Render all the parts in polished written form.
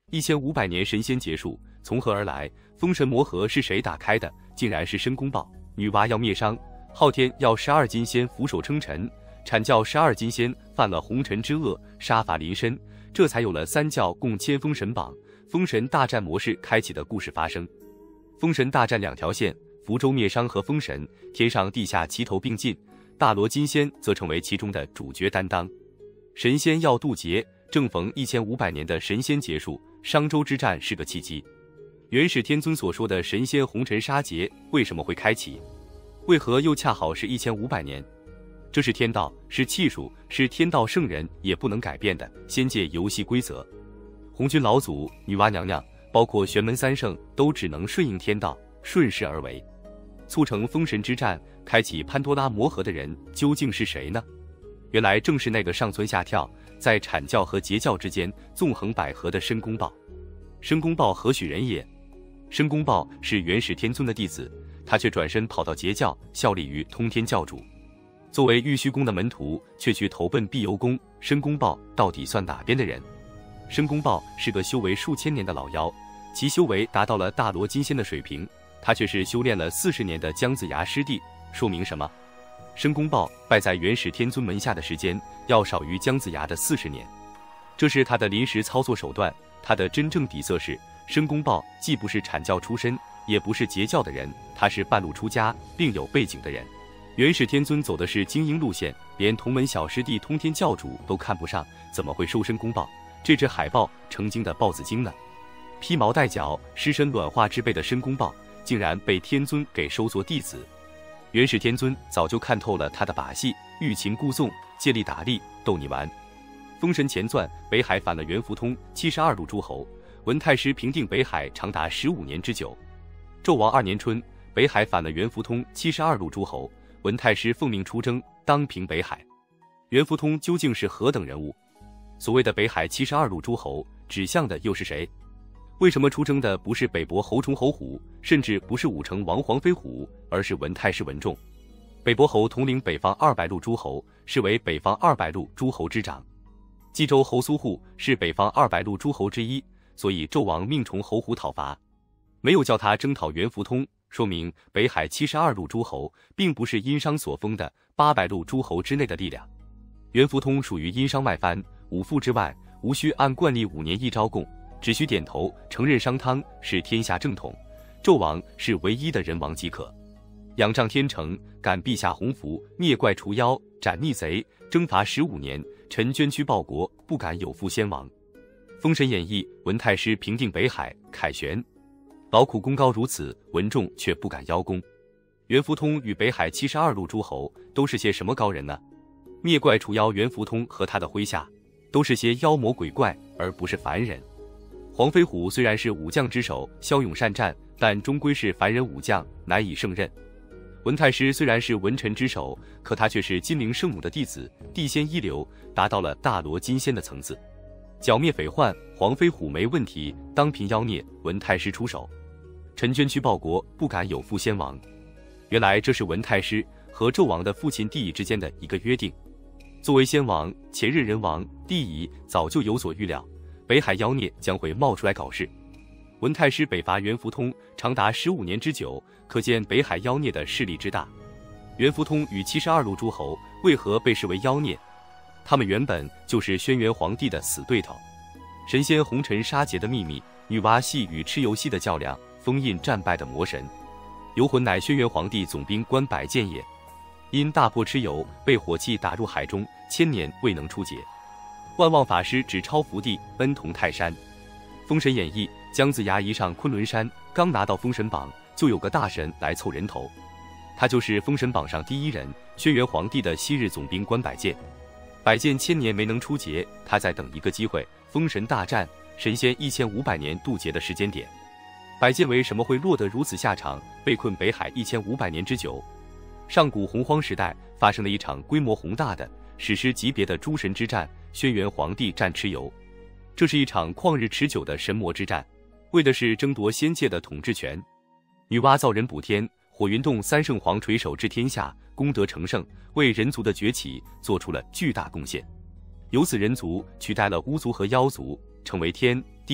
1500年神仙结束，从何而来？封神魔盒是谁打开的？竟然是申公豹。女娲要灭商，昊天要12金仙俯首称臣，阐教12金仙犯了红尘之恶，杀伐临身，这才有了三教共签封神榜，封神大战模式开启的故事发生。封神大战两条线，福州灭商和封神，天上地下齐头并进，大罗金仙则成为其中的主角担当。神仙要渡劫，正逢1500年的神仙结束，商周之战是个契机。元始天尊所说的神仙红尘杀劫为什么会开启？为何又恰好是1500年？这是天道，是气数，是天道圣人也不能改变的仙界游戏规则。红军老祖、女娲娘娘，包括玄门三圣，都只能顺应天道，顺势而为。促成封神之战，开启潘多拉魔盒的人究竟是谁呢？原来正是那个上蹿下跳，在阐教和截教之间纵横捭阖的申公豹。申公豹何许人也？申公豹是元始天尊的弟子，他却转身跑到截教，效力于通天教主。作为玉虚宫的门徒，却去投奔碧游宫，申公豹到底算哪边的人？申公豹是个修为数千年的老妖，其修为达到了大罗金仙的水平，他却是修炼了40年的姜子牙师弟，说明什么？申公豹拜在元始天尊门下的时间要少于姜子牙的40年，这是他的临时操作手段。他的真正底色是，申公豹既不是阐教出身，也不是截教的人，他是半路出家并有背景的人。元始天尊走的是精英路线，连同门小师弟通天教主都看不上，怎么会收申公豹这只海豹成精的豹子精呢？披毛戴角、尸身卵化之辈的申公豹，竟然被天尊给收作弟子。元始天尊早就看透了他的把戏，欲擒故纵，借力打力，逗你玩。封神前传，北海反了袁福通72路诸侯，文太师平定北海长达15年之久。纣王2年春，北海反了袁福通72路诸侯，文太师奉命出征，当平北海。袁福通究竟是何等人物？所谓的北海72路诸侯，指向的又是谁？为什么出征的不是北伯侯崇侯虎，甚至不是武成王黄飞虎，而是文太师文仲？北伯侯统领北方200路诸侯，是为北方200路诸侯之长。冀州侯苏护是北方200路诸侯之一，所以纣王命崇侯虎讨伐，没有叫他征讨袁福通，说明北海72路诸侯并不是殷商所封的800路诸侯之内的力量。袁福通属于殷商外藩，5父之外，无需按惯例5年一招供，只需点头承认商汤是天下正统，纣王是唯一的人王即可。仰仗天成，感陛下洪福，灭怪除妖，斩逆贼，征伐15年，臣捐躯报国，不敢有负先王。封神演义，文太师平定北海，凯旋。劳苦功高如此，文仲却不敢邀功。袁福通与北海72路诸侯都是些什么高人呢？灭怪除妖，袁福通和他的麾下都是些妖魔鬼怪，而不是凡人。黄飞虎虽然是武将之首，骁勇善战，但终归是凡人武将，难以胜任。文太师虽然是文臣之首，可他却是金陵圣母的弟子，地仙一流，达到了大罗金仙的层次。剿灭匪患，黄飞虎没问题，当平妖孽，文太师出手。臣捐躯报国，不敢有负先王。原来这是文太师和纣王的父亲帝乙之间的一个约定。作为先王，前任人王帝乙早就有所预料，北海妖孽将会冒出来搞事。文太师北伐袁福通长达15年之久，可见北海妖孽的势力之大。袁福通与72路诸侯为何被视为妖孽？他们原本就是轩辕皇帝的死对头。神仙红尘杀劫的秘密，女娲戏与蚩尤戏的较量，封印战败的魔神。游魂乃轩辕皇帝总兵官百剑也，因大破蚩尤，被火气打入海中，1000年未能出劫。万望法师指超福地，恩同泰山。封神演义，姜子牙一上昆仑山，刚拿到封神榜，就有个大神来凑人头，他就是封神榜上第一人，轩辕皇帝的昔日总兵官百剑。百剑1000年没能出劫，他在等一个机会，封神大战，神仙1500年渡劫的时间点。百剑为什么会落得如此下场，被困北海1500年之久？上古洪荒时代发生了一场规模宏大的史诗级别的诸神之战，轩辕皇帝战蚩尤。这是一场旷日持久的神魔之战，为的是争夺仙界的统治权。女娲造人补天，火云洞三圣皇垂手治天下，功德成圣，为人族的崛起做出了巨大贡献。由此人族取代了巫族和妖族，成为天地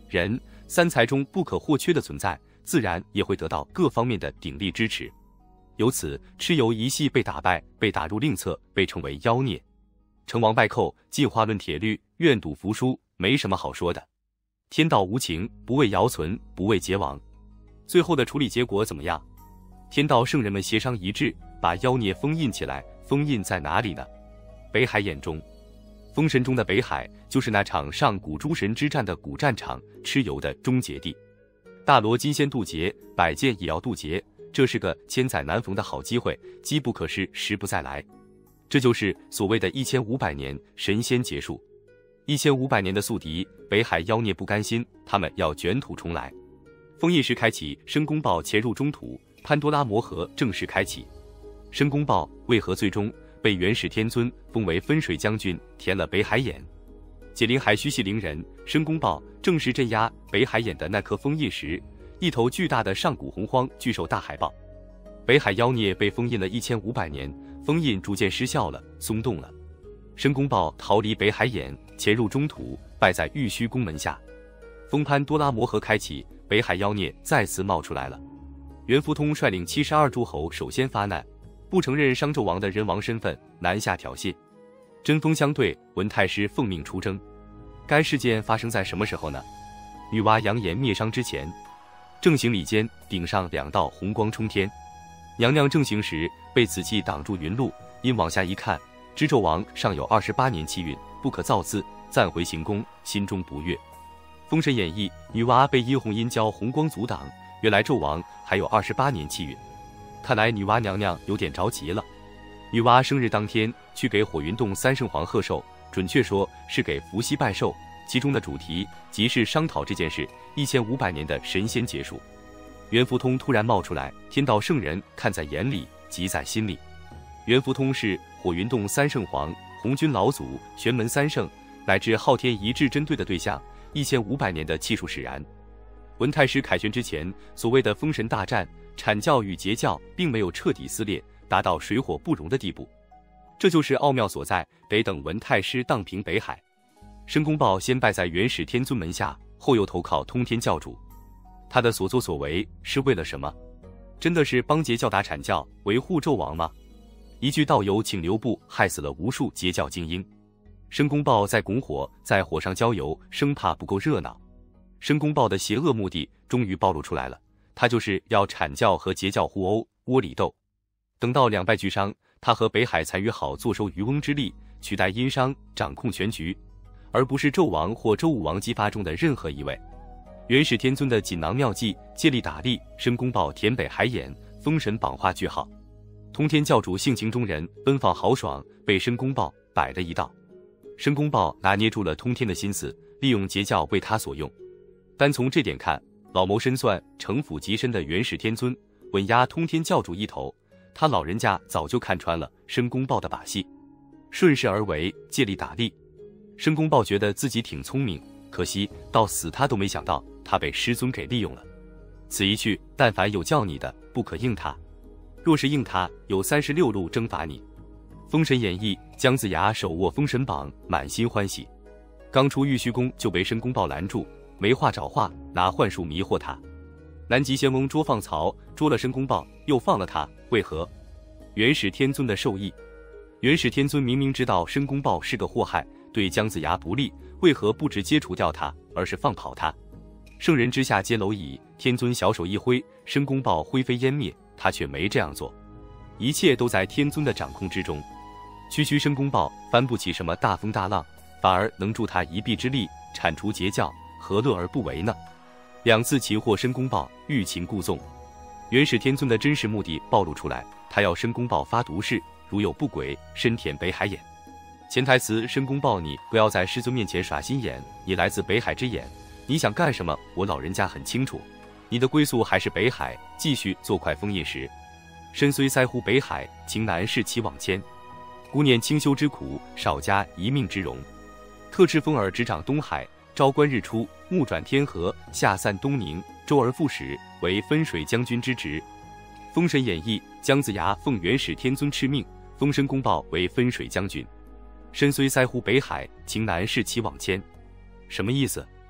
人、三才中不可或缺的存在，自然也会得到各方面的鼎力支持。由此，蚩尤一系被打败，被打入另册，被称为妖孽。成王败寇，进化论铁律，愿赌服输，没什么好说的。天道无情，不为尧存，不为桀亡。最后的处理结果怎么样？天道圣人们协商一致，把妖孽封印起来。封印在哪里呢？北海眼中。封神中的北海，就是那场上古诸神之战的古战场，蚩尤的终结地。大罗金仙渡劫，百剑也要渡劫，这是个千载难逢的好机会，机不可失，时不再来。这就是所谓的1500年神仙结束。1500年的宿敌，北海妖孽不甘心，他们要卷土重来。封印时开启，申公豹潜入中土，潘多拉魔盒正式开启。申公豹为何最终被元始天尊封为分水将军，填了北海眼？解铃还须系铃人，申公豹正是镇压北海眼的那颗封印石，一头巨大的上古洪荒巨兽大海豹。北海妖孽被封印了1500年，封印逐渐失效了，松动了。申公豹逃离北海眼，潜入中土，拜在玉虚宫门下。封潘多拉魔盒开启，北海妖孽再次冒出来了。袁福通率领72诸侯首先发难，不承认商纣王的人王身份，南下挑衅。针锋相对，文太师奉命出征。该事件发生在什么时候呢？女娲扬言灭商之前。正行礼间，顶上2道红光冲天。娘娘正行时，被紫气挡住云路，因往下一看，知纣王尚有28年气运，不可造次，暂回行宫，心中不悦。封神演义，女娲被殷红殷郊红光阻挡，原来纣王还有28年气运。看来女娲娘娘有点着急了。女娲生日当天去给火云洞3圣皇贺寿，准确说是给伏羲拜寿，其中的主题即是商讨这件事1500年的神仙结束。袁福通突然冒出来，天道圣人看在眼里，急在心里。袁福通是火云洞3圣皇、红军老祖、玄门3圣乃至昊天一致针对的对象，1500年的气数使然。文太师凯旋之前，所谓的封神大战，阐教与截教并没有彻底撕裂，达到水火不容的地步。这就是奥妙所在，得等文太师荡平北海。申公豹先拜在元始天尊门下，后又投靠通天教主。他的所作所为是为了什么？真的是帮截教打阐教，维护纣王吗？一句道友请留步，害死了无数截教精英。申公豹在拱火，在火上浇油，生怕不够热闹。申公豹的邪恶目的终于暴露出来了，他就是要阐教和截教互殴，窝里斗。等到两败俱伤，他和北海残余好坐收渔翁之利，取代殷商，掌控全局，而不是纣王或周武王姬发中的任何一位。元始天尊的锦囊妙计借力打力，申公豹填北海眼，封神榜画句号。通天教主性情中人，奔放豪爽，被申公豹摆了一道。申公豹拿捏住了通天的心思，利用截教为他所用。单从这点看，老谋深算、城府极深的元始天尊稳压通天教主一头，他老人家早就看穿了申公豹的把戏，顺势而为，借力打力。申公豹觉得自己挺聪明，可惜到死他都没想到他被师尊给利用了。此一去，但凡有叫你的，不可应他；若是应他，有36路征伐你。封神演义，姜子牙手握封神榜，满心欢喜。刚出玉虚宫就被申公豹拦住，没话找话，拿幻术迷惑他。南极仙翁捉放曹，捉了申公豹，又放了他，为何？元始天尊的授意。元始天尊明明知道申公豹是个祸害，对姜子牙不利，为何不直接除掉他，而是放跑他？圣人之下皆蝼蚁，天尊小手一挥，申公豹灰飞烟灭，他却没这样做。一切都在天尊的掌控之中。区区申公豹翻不起什么大风大浪，反而能助他一臂之力铲除截教，何乐而不为呢？2次擒获申公豹，欲擒故纵。元始天尊的真实目的暴露出来，他要申公豹发毒誓，如有不轨，深填北海眼。潜台词：申公豹，你不要在师尊面前耍心眼，你来自北海之眼，你想干什么，我老人家很清楚。你的归宿还是北海，继续做块封印石。身虽塞乎北海，情难事其往迁。孤念清修之苦，少加一命之荣。特敕风耳执掌东海，朝观日出，暮转天河，夏散东宁，周而复始，为分水将军之职。封神演义，姜子牙奉元始天尊敕命，封申公豹为分水将军。身虽塞乎北海，情难事其往迁。什么意思？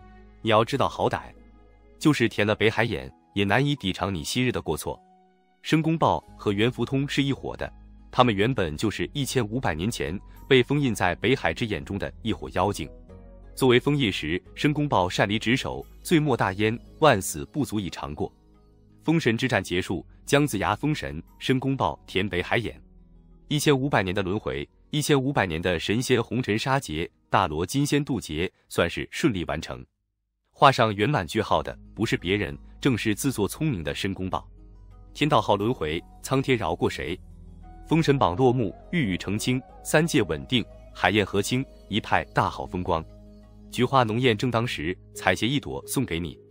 你要知道好歹，就是填了北海眼，也难以抵偿你昔日的过错。申公豹和袁福通是一伙的，他们原本就是1500年前被封印在北海之眼中的一伙妖精。作为封印时，申公豹擅离职守，罪莫大焉，万死不足以偿过。封神之战结束，姜子牙封神，申公豹填北海眼。1500年的轮回，1500年的神仙红尘杀劫，大罗金仙渡劫，算是顺利完成。画上圆满句号的不是别人，正是自作聪明的申公豹。天道好轮回，苍天饶过谁？封神榜落幕，玉宇澄清，三界稳定，海晏河清，一派大好风光。菊花浓艳正当时，采撷一朵送给你。